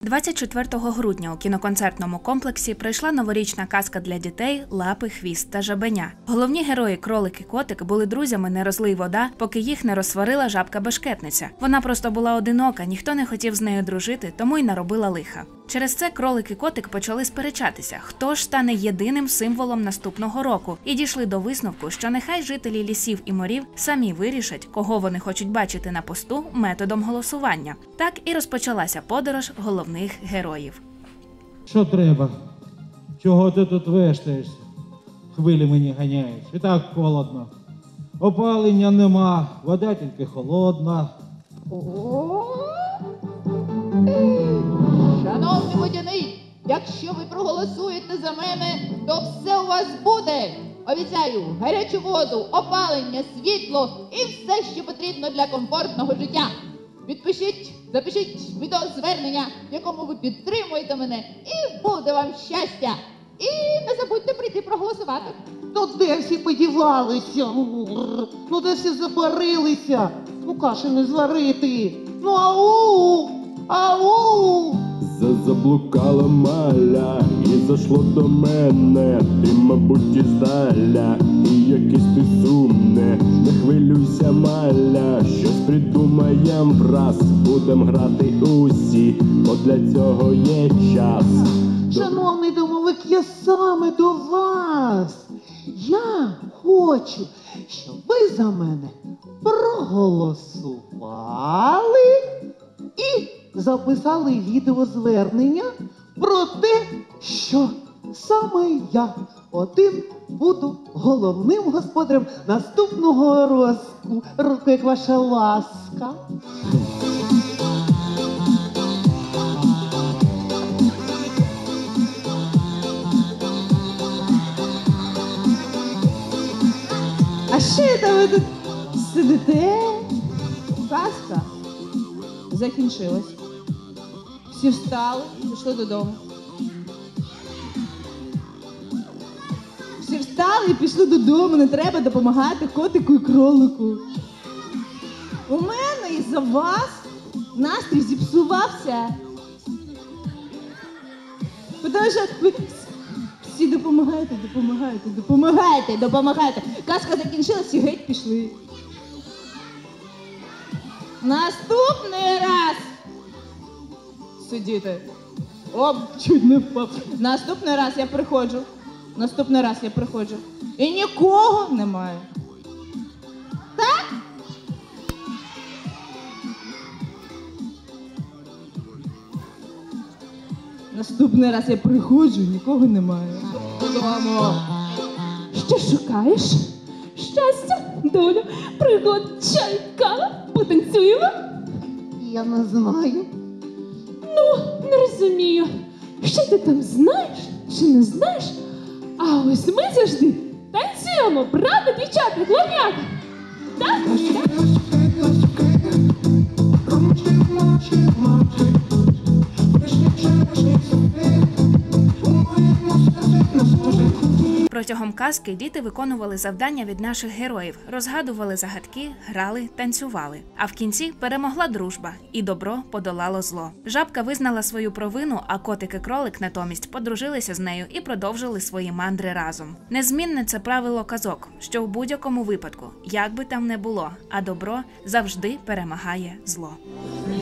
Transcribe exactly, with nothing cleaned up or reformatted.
двадцять четвертого грудня у кіноконцертному комплексі пройшла новорічна казка для дітей «Лапи, хвіст та жабеня». Головні герої Кролик і Котик були друзями «Не розлий вода», поки їх не розсварила жабка-бешкетниця. Вона просто була одинока, ніхто не хотів з нею дружити, тому й наробила лиха. Через це Кролик і Котик почали сперечатися, хто ж стане єдиним символом наступного року, і дійшли до висновку, що нехай жителі лісів і морів самі вирішать, кого вони хочуть бачити на посту методом голосування. Так і розпочалася подорож головних героїв. Що треба? Чого ти тут вештаєшся? Хвилі мені ганяють. І так холодно. Опалення нема, вода тільки холодна. Шановний водяний, якщо ви проголосуєте за мене, то все у вас буде. Обіцяю, гарячу воду, опалення, світло і все, що потрібно для комфортного життя. Підпишіть, запишіть відеозвернення, в якому ви підтримуєте мене, і буде вам щастя. І не забудьте прийти проголосувати. Ну де всі подівалися? Ну де всі забарилися? Ну каші не зварити. Ну ау! Ау! Заблукала маля і зайшло до мене, ти, мабуть, іздаля, і якийсь ти сумне. Не хвилюйся, маля, щось придумаєм враз, будем грати усі, бо для цього є час. Шановний домовик, я саме до вас. Я хочу, щоб ви за мене проголосували і записали відеозвернення про те, що саме я один буду головним господарем наступного розку, року, як ваша ласка. А що це ви тут сидите? Казка закінчилась. Всі встали і пішли додому. Всі встали і пішли додому, не треба допомагати котику і кролику. У мене із-за вас настрій зіпсувався. Тому що ви всі допомагаєте, допомагаєте, допомагаєте, допомагаєте. Казка закінчилась і геть пішли. Наступний раз сидіти. Оп, чуть не впав. Наступний раз я приходжу. Наступний раз я приходжу. І нікого немає. Так? Наступний раз я приходжу, нікого немає. Додому. Що шукаєш? Щастя, долю, пригод, чай, кава? Потанцюємо? Я не знаю. Ну, не розумію. Що ти там знаєш чи не знаєш? А ось ми завжди танцюємо, правда, дівчата, хлоп'ята? Так? Протягом казки діти виконували завдання від наших героїв, розгадували загадки, грали, танцювали. А в кінці перемогла дружба, і добро подолало зло. Жабка визнала свою провину, а Котик і Кролик натомість подружилися з нею і продовжили свої мандри разом. Незмінне це правило казок, що в будь-якому випадку, як би там не було, а добро завжди перемагає зло.